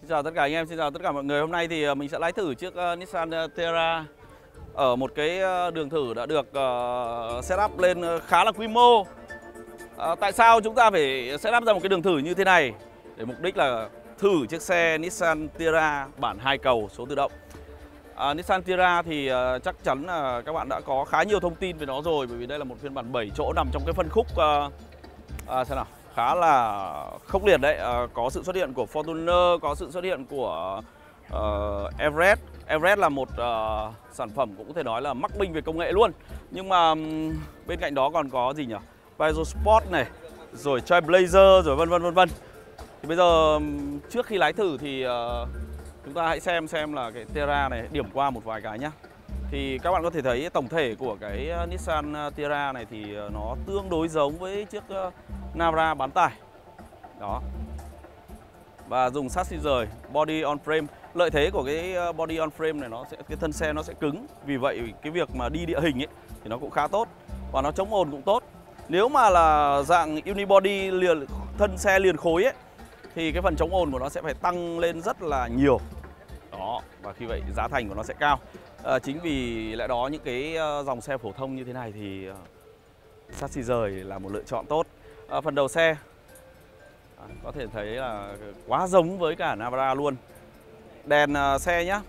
Xin chào tất cả anh em, xin chào tất cả mọi người. Hôm nay thì mình sẽ lái thử chiếc Nissan Terra ở một cái đường thử đã được setup lên khá là quy mô. Tại sao chúng ta phải setup ra một cái đường thử như thế này? Để mục đích là thử chiếc xe Nissan Terra bản 2 cầu số tự động. Nissan Terra thì chắc chắn là các bạn đã có khá nhiều thông tin về nó rồi, bởi vì đây là một phiên bản 7 chỗ nằm trong cái phân khúc xem nào, khá là khốc liệt đấy. Có sự xuất hiện của Fortuner, có sự xuất hiện của Everest. Everest là một sản phẩm cũng có thể nói là mắc binh về công nghệ luôn. Nhưng mà bên cạnh đó còn có gì nhỉ? Peugeot Sport này, rồi Trailblazer, rồi vân vân. Thì bây giờ trước khi lái thử thì chúng ta hãy xem là cái Terra này điểm qua một vài cái nhá. Thì các bạn có thể thấy tổng thể của cái Nissan Terra này thì nó tương đối giống với chiếc Navara bán tải. Đó. Và dùng chassis rời, body on frame. Lợi thế của cái body on frame này, cái thân xe nó sẽ cứng. Vì vậy cái việc mà đi địa hình ấy thì nó cũng khá tốt. Và nó chống ồn cũng tốt. Nếu mà là dạng unibody thân xe liền khối ấy, thì cái phần chống ồn của nó sẽ phải tăng lên rất là nhiều. Đó, và khi vậy giá thành của nó sẽ cao. Chính vì lẽ đó những cái dòng xe phổ thông như thế này thì chassis rời là một lựa chọn tốt. Phần đầu xe có thể thấy là quá giống với cả Navara luôn. Đèn xe nhá.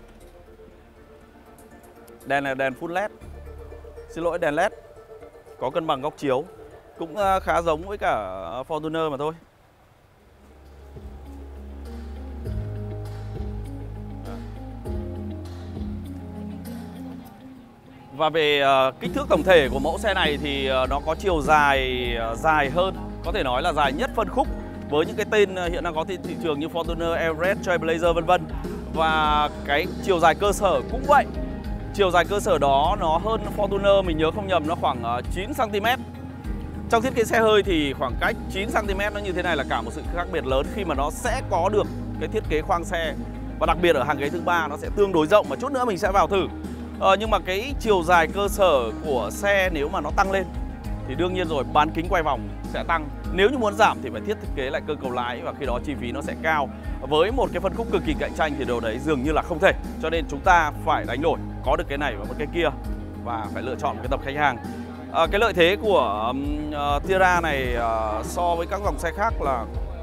Đèn là đèn full LED. Xin lỗi, đèn LED. Có cân bằng góc chiếu. Cũng khá giống với cả Fortuner mà thôi. Và về kích thước tổng thể của mẫu xe này thì nó có chiều dài hơn, có thể nói là dài nhất phân khúc với những cái tên hiện đang có thị trường như Fortuner, Everest, Trailblazer vân vân. Và cái chiều dài cơ sở cũng vậy. Chiều dài cơ sở đó nó hơn Fortuner, mình nhớ không nhầm, nó khoảng 9 cm. Trong thiết kế xe hơi thì khoảng cách 9 cm nó như thế này là cả một sự khác biệt lớn, khi mà nó sẽ có được cái thiết kế khoang xe. Và đặc biệt ở hàng ghế thứ ba nó sẽ tương đối rộng, mà chút nữa mình sẽ vào thử. Nhưng mà cái chiều dài cơ sở của xe nếu mà nó tăng lên thì đương nhiên rồi, bán kính quay vòng sẽ tăng. Nếu như muốn giảm thì phải thiết kế lại cơ cấu lái, và khi đó chi phí nó sẽ cao. Với một cái phân khúc cực kỳ cạnh tranh thì điều đấy dường như là không thể. Cho nên chúng ta phải đánh đổi, có được cái này và một cái kia, và phải lựa chọn một cái tập khách hàng. Cái lợi thế của Terra này so với các dòng xe khác là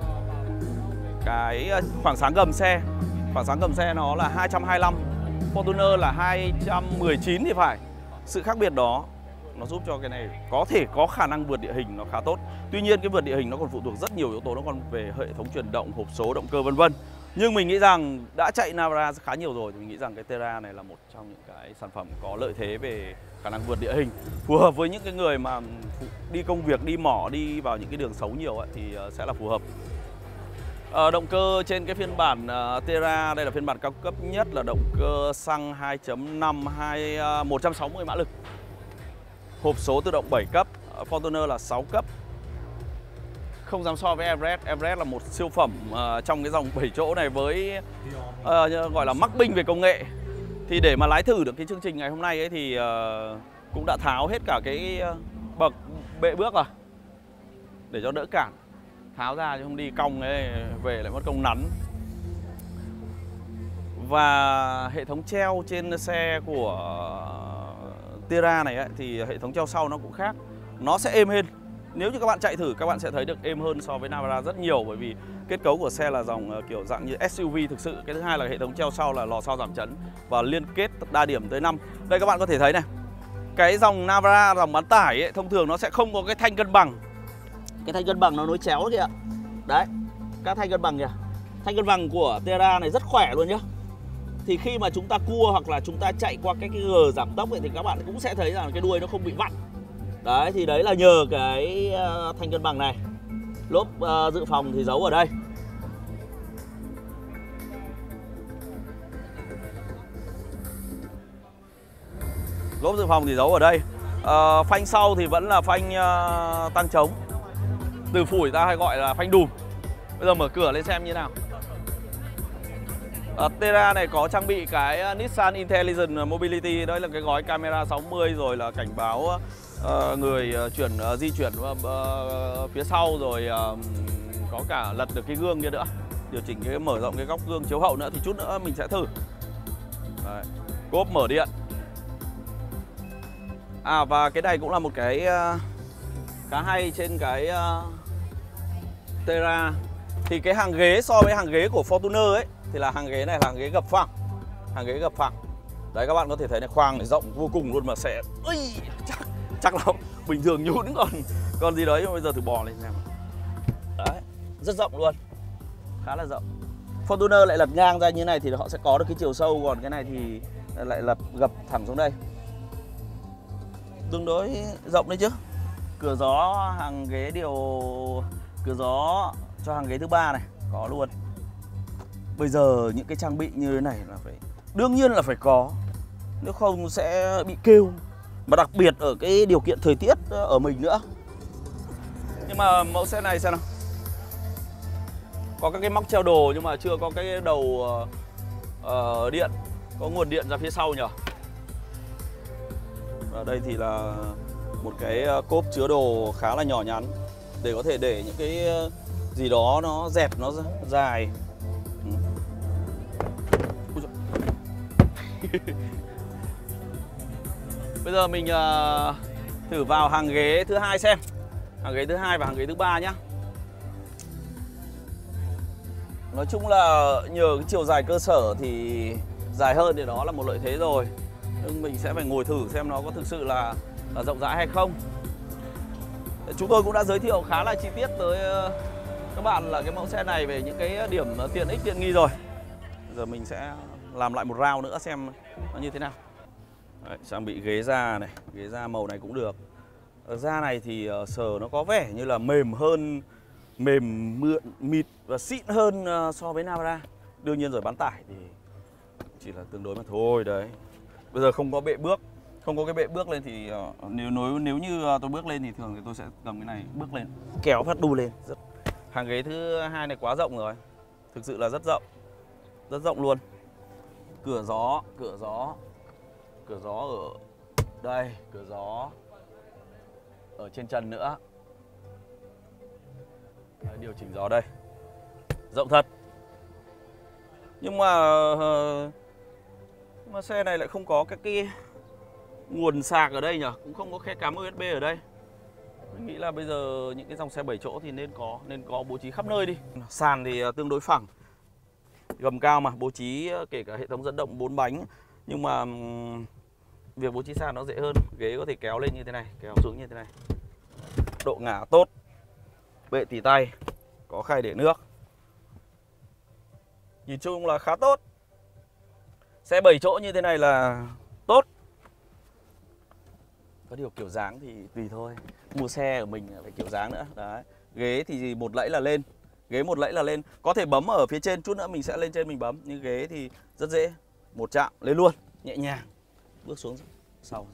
cái khoảng sáng gầm xe. Khoảng sáng gầm xe nó là 225, Fortuner là 219 thì phải. Sự khác biệt đó nó giúp cho cái này có thể có khả năng vượt địa hình nó khá tốt. Tuy nhiên cái vượt địa hình nó còn phụ thuộc rất nhiều yếu tố, nó còn về hệ thống truyền động, hộp số, động cơ vân vân. Nhưng mình nghĩ rằng đã chạy Navara khá nhiều rồi thì mình nghĩ rằng cái Terra này là một trong những cái sản phẩm có lợi thế về khả năng vượt địa hình, phù hợp với những cái người mà đi công việc, đi mỏ, đi vào những cái đường xấu nhiều ấy, thì sẽ là phù hợp. Động cơ trên cái phiên bản Terra, đây là phiên bản cao cấp nhất, là động cơ xăng 2.5 160 mã lực. Hộp số tự động 7 cấp, Fortuner là 6 cấp. Không dám so với Everest. Everest là một siêu phẩm trong cái dòng 7 chỗ này với gọi là mắc binh về công nghệ. Thì để mà lái thử được cái chương trình ngày hôm nay ấy thì cũng đã tháo hết cả cái bậc bệ bước rồi, để cho đỡ cản. Tháo ra chứ không đi cong ấy, về lại mất công nắn. Và hệ thống treo trên xe của Terra này ấy, thì hệ thống treo sau nó cũng khác. Nó sẽ êm hơn. Nếu như các bạn chạy thử, các bạn sẽ thấy được êm hơn so với Navara rất nhiều. Bởi vì kết cấu của xe là dòng kiểu dạng như SUV thực sự. Cái thứ hai là hệ thống treo sau là lò xo giảm chấn và liên kết đa điểm tới 5. Đây các bạn có thể thấy này, cái dòng Navara, dòng bán tải ấy, thông thường nó sẽ không có cái thanh cân bằng. Cái thanh cân bằng nó nối chéo kìa. Đấy, các thanh cân bằng kìa. Thanh cân bằng của Terra này rất khỏe luôn nhá. Thì khi mà chúng ta cua hoặc là chúng ta chạy qua cái gờ giảm tốc ấy, thì các bạn cũng sẽ thấy rằng cái đuôi nó không bị vặn. Đấy, thì đấy là nhờ cái thanh cân bằng này. Lốp dự phòng thì giấu ở đây. Lốp dự phòng thì giấu ở đây. Phanh sau thì vẫn là phanh tăng trống. Từ phủi ta hay gọi là phanh đùm. Bây giờ mở cửa lên xem như nào. Terra này có trang bị cái Nissan Intelligent Mobility. Đấy là cái gói camera 60, rồi là cảnh báo người di chuyển phía sau, rồi có cả lật được cái gương kia nữa. điều chỉnh cái mở rộng cái góc gương chiếu hậu nữa thì chút nữa mình sẽ thử. Đấy. Cốp mở điện. À và cái này cũng là một cái khá hay trên cái Terra. Thì cái hàng ghế so với hàng ghế của Fortuner ấy thì là hàng ghế này là hàng ghế gập phẳng. Hàng ghế gập phẳng. Đấy, các bạn có thể thấy này, khoang này rộng vô cùng luôn mà sẽ chắc là bình thường nhũn còn gì đấy. Bây giờ thử bò lên xem. Đấy, rất rộng luôn. Khá là rộng. Fortuner lại lật ngang ra như này thì họ sẽ có được cái chiều sâu, còn cái này thì lại lật gập thẳng xuống đây. Tương đối rộng đấy chứ. Cửa gió hàng ghế cửa gió cho hàng ghế thứ ba này có luôn. Bây giờ những cái trang bị như thế này là đương nhiên là phải có, nếu không sẽ bị kêu. Mà đặc biệt ở cái điều kiện thời tiết ở mình nữa. Nhưng mà mẫu xe này xem nào, có các cái móc treo đồ nhưng mà chưa có cái đầu điện, có nguồn điện ra phía sau nhỉ. Ở đây thì là một cái cốp chứa đồ khá là nhỏ nhắn để có thể để những cái gì đó nó dẹp nó dài. Bây giờ mình thử vào hàng ghế thứ hai xem. Hàng ghế thứ hai và hàng ghế thứ ba nhá. Nói chung là nhờ cái chiều dài cơ sở thì dài hơn thì đó là một lợi thế rồi. Nhưng mình sẽ phải ngồi thử xem nó có thực sự là rộng rãi hay không. Chúng tôi cũng đã giới thiệu khá là chi tiết tới các bạn là cái mẫu xe này về những cái điểm tiện ích tiện nghi rồi. Giờ mình sẽ làm lại một round nữa xem nó như thế nào. Đấy, trang bị ghế da này, ghế da màu này cũng được. Da này thì sờ nó có vẻ như là mềm hơn, mềm mượn, mịt và xịn hơn so với Navara. Đương nhiên rồi, bán tải thì chỉ là tương đối mà thôi đấy. Bây giờ không có bệ bước, không có cái bệ bước lên thì nếu như tôi bước lên thì thường thì tôi sẽ cầm cái này bước lên, kéo phát đu lên. Hàng ghế thứ hai này quá rộng rồi, thực sự là rất rộng luôn. Cửa gió ở đây, cửa gió ở trên trần nữa. Đấy, điều chỉnh gió đây, rộng thật. Nhưng mà xe này lại không có cái nguồn sạc ở đây nhỉ, cũng không có khe cắm USB ở đây. Mình nghĩ là bây giờ những cái dòng xe 7 chỗ thì nên có bố trí khắp nơi đi. Sàn thì tương đối phẳng, gầm cao mà, bố trí kể cả hệ thống dẫn động 4 bánh. Nhưng mà việc bố trí sàn nó dễ hơn. Ghế có thể kéo lên như thế này, kéo xuống như thế này. Độ ngả tốt, bệ tỉ tay, có khay để nước. Nhìn chung là khá tốt. Xe 7 chỗ như thế này là tốt. Có điều kiểu dáng thì tùy thôi. Mua xe của mình phải kiểu dáng nữa. Đấy. Ghế thì một lẫy là lên. Ghế một lẫy là lên. Có thể bấm ở phía trên, chút nữa mình sẽ lên trên mình bấm. Nhưng ghế thì rất dễ. Một chạm lên luôn, nhẹ nhàng. Bước xuống sau.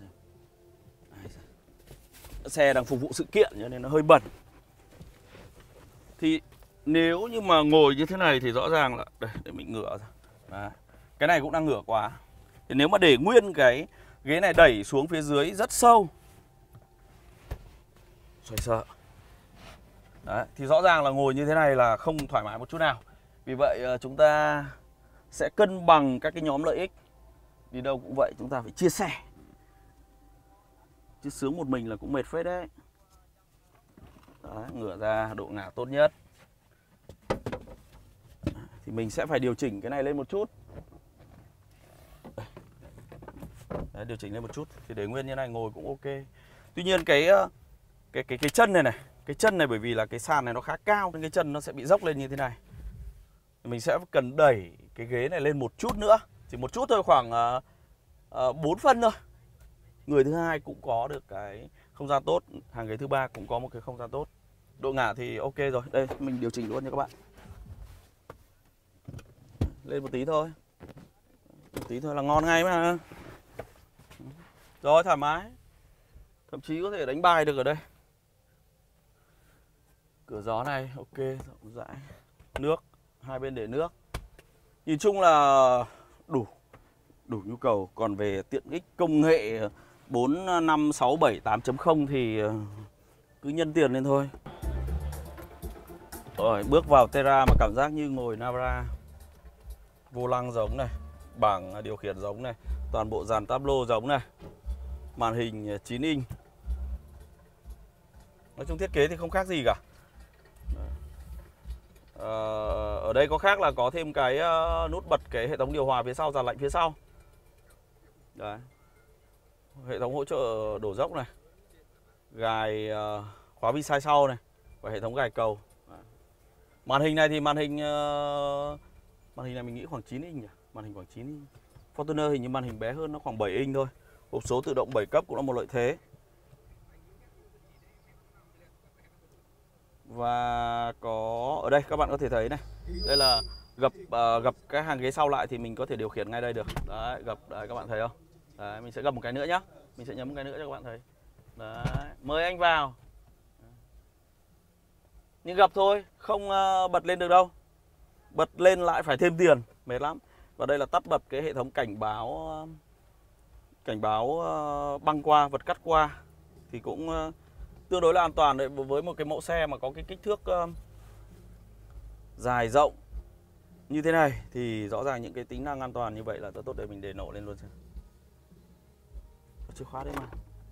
Xe đang phục vụ sự kiện cho nên nó hơi bẩn. Thì nếu như mà ngồi như thế này thì rõ ràng là đây, để mình ngửa ra. Đấy. Cái này cũng đang ngửa quá. Thì nếu mà để nguyên cái ghế này đẩy xuống phía dưới rất sâu, xoay sợ. Đấy, thì rõ ràng là ngồi như thế này là không thoải mái một chút nào. Vì vậy chúng ta sẽ cân bằng các cái nhóm lợi ích. Đi đâu cũng vậy, chúng ta phải chia sẻ. Chứ sướng một mình là cũng mệt phết đấy. Đấy, ngửa ra độ ngả tốt nhất. Thì mình sẽ phải điều chỉnh cái này lên một chút. Đấy, điều chỉnh lên một chút. Thì để nguyên như này ngồi cũng ok. Tuy nhiên cái chân này này, cái chân này bởi vì là cái sàn này nó khá cao nên cái chân nó sẽ bị dốc lên như thế này. Mình sẽ cần đẩy cái ghế này lên một chút nữa. Chỉ một chút thôi, khoảng 4 phân thôi. Người thứ hai cũng có được cái không gian tốt. Hàng ghế thứ ba cũng có một cái không gian tốt. Độ ngả thì ok rồi. Đây, mình điều chỉnh luôn nha các bạn. Lên một tí thôi. Một tí thôi là ngon ngay mà. Rồi, thoải mái. Thậm chí có thể đánh bài được ở đây. Cửa gió này ok, rộng rãi. Nước, hai bên để nước. Nhìn chung là đủ nhu cầu. Còn về tiện ích công nghệ 4, 5, 6, 7, 8.0 thì cứ nhân tiền lên thôi. Rồi, bước vào Terra mà cảm giác như ngồi Navara. Vô lăng giống này, bảng điều khiển giống này, toàn bộ dàn tableau giống này, màn hình 9 inch. Nói chung thiết kế thì không khác gì cả. Ở đây có khác là có thêm cái nút bật cái hệ thống điều hòa phía sau, dàn lạnh phía sau. Đấy. Hệ thống hỗ trợ đổ dốc này, gài khóa vi sai sau này và hệ thống gài cầu. Đấy. Màn hình này thì màn hình này mình nghĩ khoảng 9 inch nhỉ? Màn hình khoảng 9 inch. Fortuner hình như màn hình bé hơn, nó khoảng 7 inch thôi. Hộp số tự động 7 cấp cũng là một lợi thế. Và có ở đây các bạn có thể thấy này, đây là gập cái hàng ghế sau lại thì mình có thể điều khiển ngay đây được. Đấy, gập đấy, các bạn thấy không? Đấy, mình sẽ gập một cái nữa nhá. Mình sẽ nhấn một cái nữa cho các bạn thấy. Đấy, mời anh vào. Nhưng gập thôi, không bật lên được đâu. Bật lên lại phải thêm tiền, mệt lắm. Và đây là tắt bật cái hệ thống cảnh báo băng qua, vật cắt qua thì cũng tương đối là an toàn đấy. Với một cái mẫu xe mà có cái kích thước dài rộng như thế này thì rõ ràng những cái tính năng an toàn như vậy là rất tốt. Để mình để nổ lên luôn xem. Có chìa khóa đấy mà.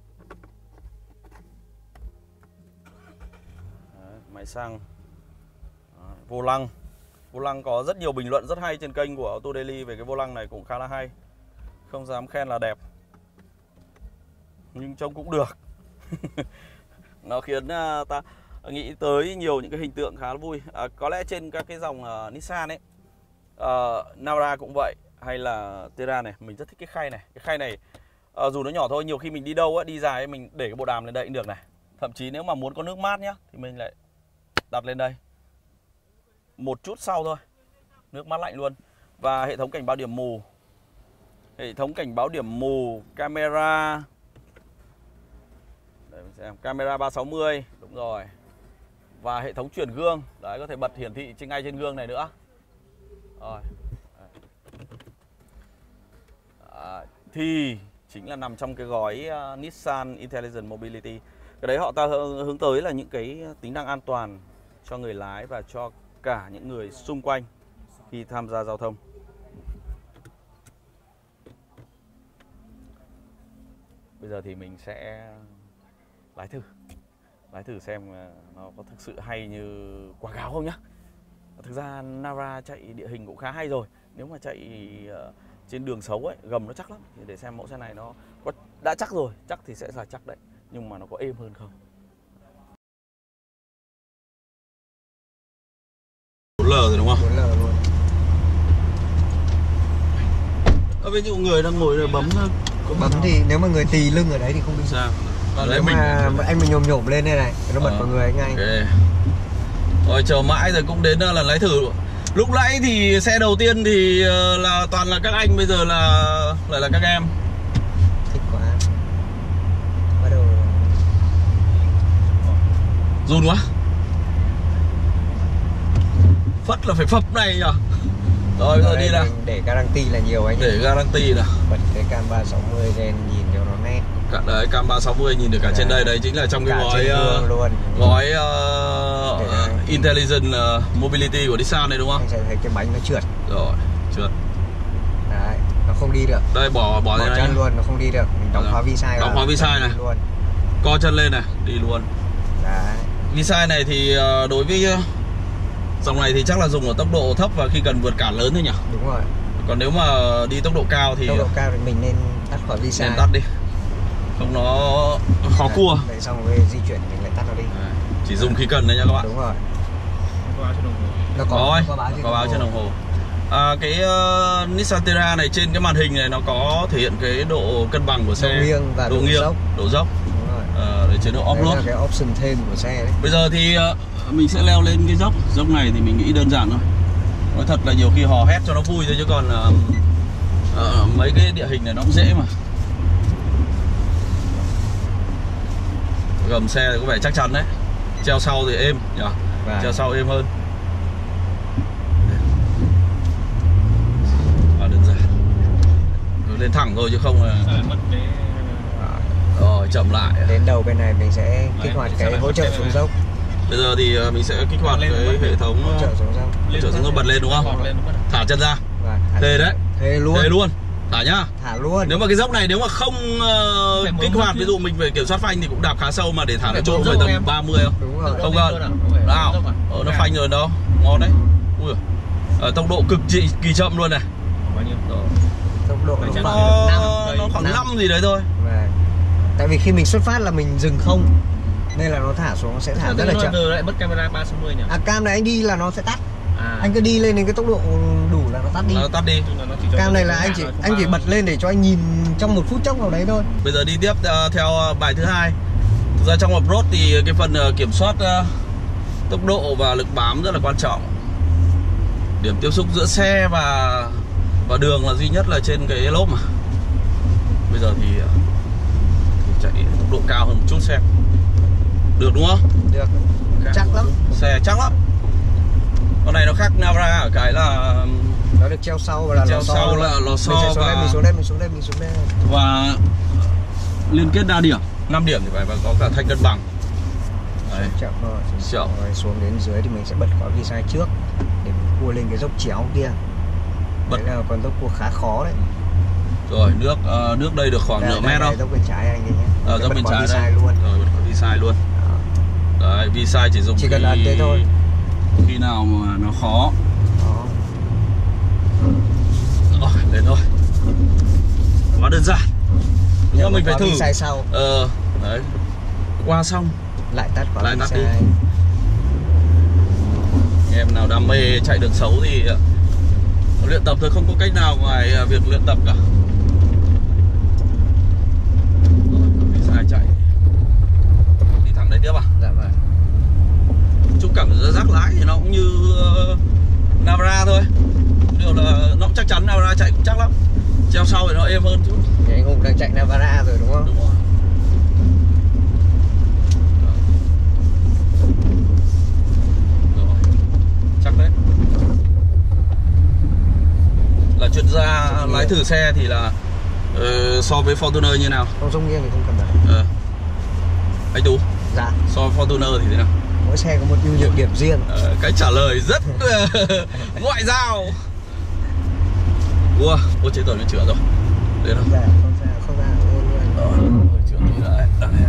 Đấy, máy xăng. Đấy, vô lăng. Vô lăng có rất nhiều bình luận rất hay trên kênh của Auto Daily về cái vô lăng này, cũng khá là hay. Không dám khen là đẹp, nhưng trông cũng được. Nó khiến ta nghĩ tới nhiều những cái hình tượng khá là vui. Có lẽ trên các cái dòng Nissan ấy, Navara cũng vậy, hay là Terra này, mình rất thích cái khay này. Cái khay này dù nó nhỏ thôi, nhiều khi mình đi đâu đi dài ấy, mình để cái bộ đàm lên đây cũng được này. Thậm chí nếu mà muốn có nước mát nhá thì mình lại đặt lên đây. Một chút sau thôi, nước mát lạnh luôn. Và hệ thống cảnh báo điểm mù. Hệ thống cảnh báo điểm mù, camera. Để mình xem, camera 360, đúng rồi. Và hệ thống chuyển gương, đấy, có thể bật hiển thị ngay trên gương này nữa. Rồi. Thì chính là nằm trong cái gói Nissan Intelligent Mobility. Cái đấy họ ta hướng tới là những cái tính năng an toàn cho người lái và cho cả những người xung quanh khi tham gia giao thông. Bây giờ thì mình sẽ lái thử xem nó có thực sự hay như quảng cáo không nhá. Thực ra Navara chạy địa hình cũng khá hay rồi. Nếu mà chạy trên đường xấu ấy, gầm nó chắc lắm. Thì để xem mẫu xe này nó đã chắc rồi, chắc thì sẽ là chắc đấy, nhưng mà nó có êm hơn không. 4L rồi đúng không? 4L luôn. Ví dụ người đang ngồi rồi bấm thì nếu mà người tì lưng ở đấy thì không bị sao? Nếu mà anh mình nhổm lên đây này, nó bật vào người anh ngay. Okay. Rồi chờ mãi rồi cũng đến lần lái thử. Lúc nãy thì xe đầu tiên thì là toàn là các anh, bây giờ lại là các em. Thích quá. Bắt đầu run quá. Phất là phải phập này nhỉ. Rồi bây giờ đi nào. Để guarantee là nhiều anh. Để guarantee nào. Bật cái cam 360 lên nhìn cho nó nét. Cả đấy, cam 360 nhìn được cả trên đây, đấy chính là trong cái gói Intelligent Mobility của Nissan này đúng không? Anh sẽ thấy cái bánh nó trượt. Rồi, trượt. Đấy, nó không đi được. Đây bỏ chân luôn, nó không đi được. Mình đóng khóa vi sai. Đóng khóa vi sai này. Luôn. Co chân lên này, đi luôn. Đấy. Vi sai này thì đối với dòng này thì chắc là dùng ở tốc độ thấp và khi cần vượt cản lớn thôi nhỉ? Đúng rồi. Còn nếu mà đi tốc độ cao thì mình nên tắt khóa vi sai. Nên tắt đi. Không nó khó cua. Để xong rồi di chuyển mình lại tắt nó đi. Chỉ dùng khi cần đấy nha các bạn. Đúng rồi. Nó có báo trên đồng hồ. Cái Nissan Terra này trên cái màn hình này nó có thể hiện cái độ cân bằng của xe, độ nghiêng và độ dốc. Đúng rồi. Để chế độ off-road. Đấy là cái option thêm của xe đấy. Bây giờ thì mình sẽ leo lên cái dốc này thì mình nghĩ đơn giản thôi. Nói thật là nhiều khi hò hét cho nó vui thôi, chứ còn mấy cái địa hình này nó cũng dễ mà. Gầm xe thì có vẻ chắc chắn đấy. Treo sau thì êm nhỉ? Treo sau êm hơn. Đơn giản. Cứ lên thẳng thôi chứ không là rồi chậm lại. Đến đầu bên này mình sẽ kích hoạt cái hỗ trợ xuống dốc. Bây giờ thì mình sẽ kích hoạt cái hệ thống hỗ trợ xuống bật lên đúng không? Thả chân ra. Thề đấy. Thề luôn. Thả nhá. Thả luôn. Nếu mà cái dốc này nếu mà không kích hoạt, ví dụ mình về kiểm soát phanh thì cũng đạp khá sâu, mà để thả nó trộm về tầm 30 không? Đúng rồi. Không cần. Nào. Nó phanh rồi đâu. Ngon đấy. Ui. Tốc độ cực kỳ chậm luôn này. Bao nhiêu? Tốc độ nó khoảng 5 gì đấy thôi. Tại vì khi mình xuất phát là mình dừng không, nên là nó thả xuống, nó sẽ thả rất là chậm. Lại mất camera 360 nhỉ? Cam này anh đi là nó sẽ tắt. Anh cứ đi lên đến cái tốc độ đủ là nó tắt đi. Nó tắt đi. Cam này là anh chỉ bật lên để cho anh nhìn trong một phút chốc vào đấy thôi. Bây giờ đi tiếp theo bài thứ hai. Thực ra trong off-road thì cái phần kiểm soát tốc độ và lực bám rất là quan trọng. Điểm tiếp xúc giữa xe và đường là duy nhất là trên cái lốp mà. Bây giờ thì chạy tốc độ cao hơn một chút xem. Được đúng không? Được. Chắc lắm. Xe chắc lắm. Con này nó khác Navara ở cái là nó được treo sau và là treo sau là lò xo và mình xuống đây. Và liên kết đa điểm, 5 điểm thì phải có cả thanh cân bằng. Đấy. Chậm rồi. Xuống đến dưới thì mình sẽ bật khóa vi sai trước để mình cua lên cái dốc chéo kia. Đấy là con dốc cua khá khó đấy. Rồi nước đây được khoảng nửa mét đâu. Dốc bên trái anh nhé. Dốc bên trái đây luôn. Rồi bật khóa vi sai luôn. Đấy, vi sai chỉ dùng chỉ cần ấn thế thôi. Khi nào mà nó khó. Rồi, lên thôi. Quá đơn giản. Nhưng mà mình phải thử. Sai sau. Đấy. Qua xong lại tắt đi. Em nào đam mê chạy đường xấu thì luyện tập thôi, không có cách nào ngoài việc luyện tập cả. Rồi, sai chạy. Đi thẳng đây tiếp à? Dạ vâng. Chung cảm giác lái thì nó cũng như Navara thôi. Điều là nó cũng chắc chắn Navara chạy cũng chắc lắm. Treo sau thì nó êm hơn chút. Thì anh Hùng đang chạy Navara rồi đúng không? Đúng rồi. Rồi. Chắc đấy. Là chuyên gia lái thử xe thì là so với Fortuner như nào? Không giống nghiêng thì không cần đặt. Anh Tú. Dạ. So với Fortuner thì thế nào? Mỗi xe có một ưu nhược điểm riêng. Cái trả lời rất ngoại giao. Ủa, chết rồi, nó chữa rồi. Đấy đâu? Dạ, không ra luôn. Chữa tí đấy.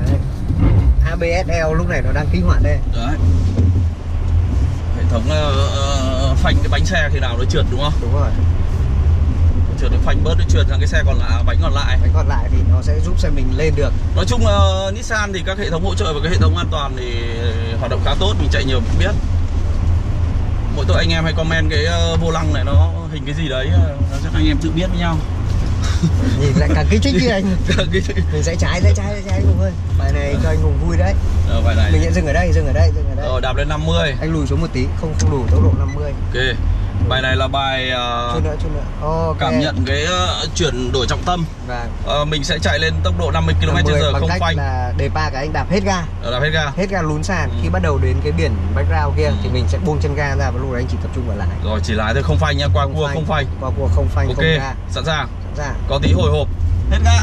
ABSL lúc này nó đang kích hoạt đây. Đấy. Hệ thống phanh cái bánh xe khi nào nó trượt đúng không? Đúng rồi. Trượt cái phanh bớt nó trượt sang cái xe còn lại, bánh còn lại. Bánh còn lại thì nó sẽ giúp xe mình lên được. Nói chung Nissan thì các hệ thống hỗ trợ và cái hệ thống an toàn thì hoạt động khá tốt, mình chạy nhiều cũng biết. Mỗi tội anh em hay comment cái vô lăng này nó hình cái gì đấy, chắc anh em tự biết với nhau. Nhìn lại càng kích thích đi anh. Mình sẽ trái anh Hùng ơi. Bài này cho anh Hùng vui đấy. Bài này mình sẽ dừng ở đây. Rồi đạp lên 50. Anh lùi xuống một tí, không đủ tốc độ 50. Ok. Bài này là bài chút nữa. Okay. Cảm nhận cái chuyển đổi trọng tâm. Vâng. Mình sẽ chạy lên tốc độ 50 km/h không phanh. Là đề pa cái anh đạp hết ga. Hết ga lún sàn. Khi bắt đầu đến cái biển background kia thì mình sẽ buông chân ga ra và lúc đấy anh chỉ tập trung vào lái. Rồi chỉ lái thôi, không phanh nhá, qua cua không phanh. Qua cua không phanh, ok, không ga. Sẵn sàng. Có tí hồi hộp. Hết ga.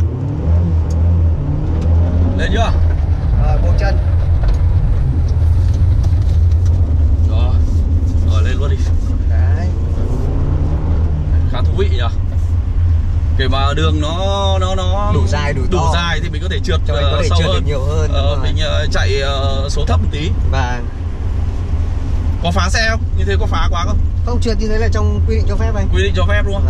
Lên chưa? Rồi, buông chân. Rồi lên luôn đi. Đấy. Khá thú vị nhỉ. Kể mà đường nó đủ dài thì mình có thể trượt có thể sâu trượt hơn. Được nhiều hơn. Mình chạy số thấp một tí. Và có phá xe không? Như thế có phá quá không? Không, trượt như thế là trong quy định cho phép anh. Quy định cho phép luôn.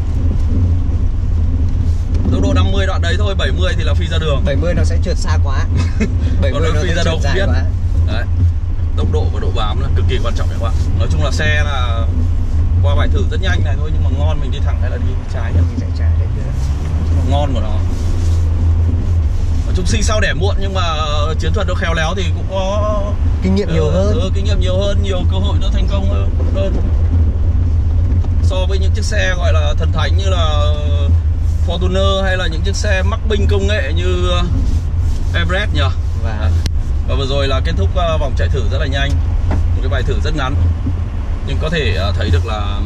Tốc độ 50 đoạn đấy thôi, 70 thì là phi ra đường. 70 nó sẽ trượt xa quá. 70 nó phi ra đâu không biết. Đấy. Tốc độ và độ bám là cực kỳ quan trọng các bạn. Nói chung là xe là qua bài thử rất nhanh này thôi, nhưng mà ngon mình đi thẳng hay là đi trái nhỉ? Mình sẽ trái đấy chứ. Ngon của nó. Nói chung sinh sau đẻ muộn nhưng mà chiến thuật nó khéo léo thì cũng có kinh nghiệm nhiều hơn. Kinh nghiệm nhiều hơn, nhiều cơ hội nó thành công hơn. So với những chiếc xe gọi là thần thánh như là Fortuner hay là những chiếc xe mắc binh công nghệ như Everest nhỉ? Và vừa rồi là kết thúc vòng chạy thử rất là nhanh. Một cái bài thử rất ngắn. Nhưng có thể thấy được là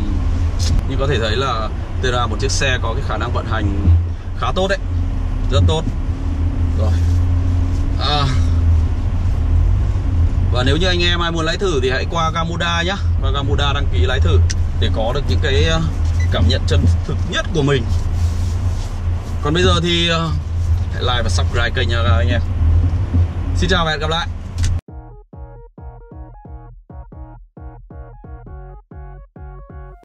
Terra một chiếc xe có cái khả năng vận hành khá tốt đấy. Rất tốt. Rồi. Và nếu như anh em ai muốn lái thử thì hãy qua Gamuda nhé. Và Gamuda đăng ký lái thử để có được những cái cảm nhận chân thực nhất của mình. Còn bây giờ thì hãy like và subscribe kênh nha anh em. Xin chào và hẹn gặp lại.